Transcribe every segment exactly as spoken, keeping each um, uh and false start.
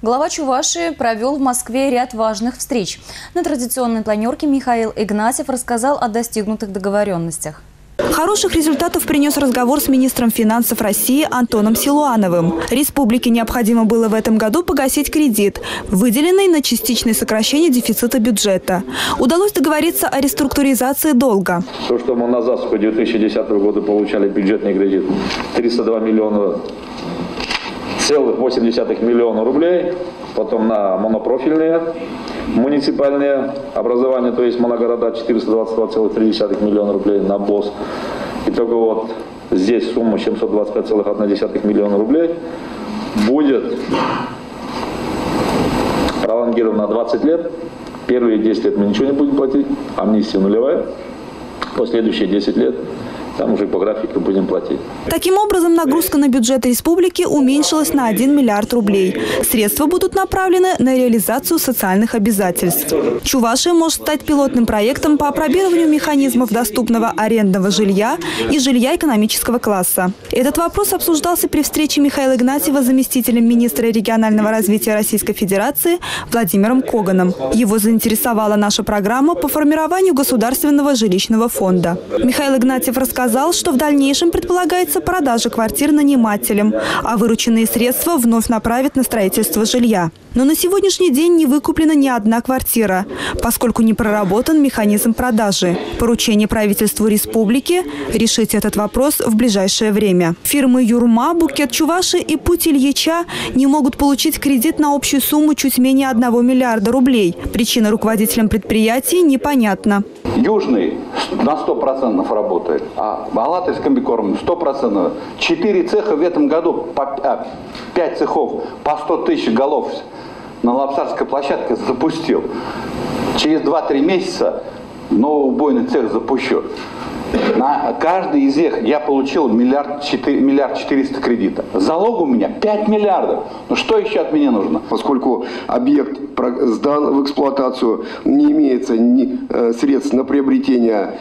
Глава Чувашии провел в Москве ряд важных встреч. На традиционной планерке Михаил Игнатьев рассказал о достигнутых договоренностях. Хороших результатов принес разговор с министром финансов России Антоном Силуановым. Республике необходимо было в этом году погасить кредит, выделенный на частичное сокращение дефицита бюджета. Удалось договориться о реструктуризации долга. То, что мы на засуху две тысячи десятого года получали бюджетный кредит триста два миллиона целых восемь десятых миллиона рублей, потом на монопрофильные муниципальные образования, то есть моногорода четыреста двадцать два целых три десятых миллиона рублей на БОС. И только вот здесь сумма семьсот двадцать пять целых одна десятая миллиона рублей будет пролонгирована на двадцать лет. Первые десять лет мы ничего не будем платить, амнистия нулевая. Последующие десять лет там уже по графику будем платить. Таким образом, нагрузка на бюджет республики уменьшилась на один миллиард рублей. Средства будут направлены на реализацию социальных обязательств. Чувашия может стать пилотным проектом по опробированию механизмов доступного арендного жилья и жилья экономического класса. Этот вопрос обсуждался при встрече Михаила Игнатьева с заместителем министра регионального развития Российской Федерации Владимиром Коганом. Его заинтересовала наша программа по формированию государственного жилищного фонда. Михаил Игнатьев рассказал, Сказал, что в дальнейшем предполагается продажа квартир нанимателям, а вырученные средства вновь направят на строительство жилья. Но на сегодняшний день не выкуплена ни одна квартира, поскольку не проработан механизм продажи. Поручение правительству республики решить этот вопрос в ближайшее время. Фирмы «Юрма», «Букет Чувашии» и «Путь Ильича» не могут получить кредит на общую сумму чуть менее одного миллиарда рублей. Причина руководителям предприятий непонятна. Южный на сто процентов работает, а Алатырь с комбикормом сто процентов. Четыре цеха в этом году, по, пять цехов по сто тысяч голов на Лапсарской площадке запустил. Через два-три месяца новый убойный цех запущу. На каждый из них я получил миллиард четыреста кредита. Залог у меня пять миллиардов. Ну что еще от меня нужно? Поскольку объект сдан в эксплуатацию, не имеется ни средств на приобретение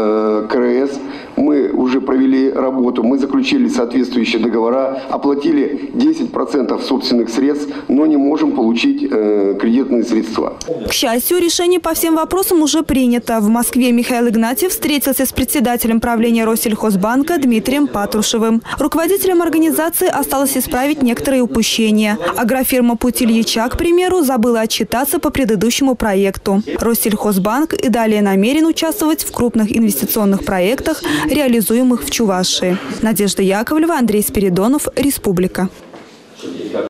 КРС, мы уже провели работу, мы заключили соответствующие договора, оплатили десять процентов собственных средств, но не можем получить кредитные средства. К счастью, решение по всем вопросам уже принято. В Москве Михаил Игнатьев встретился с председателем правления Россельхозбанка Дмитрием Патрушевым. Руководителям организации осталось исправить некоторые упущения. Агрофирма «Путь Ильича», к примеру, забыла отчитаться по предыдущему проекту. Россельхозбанк и далее намерен участвовать в крупных инвестиционных проектах, реализуемых в Чувашии. Надежда Яковлева, Андрей Спиридонов, Республика.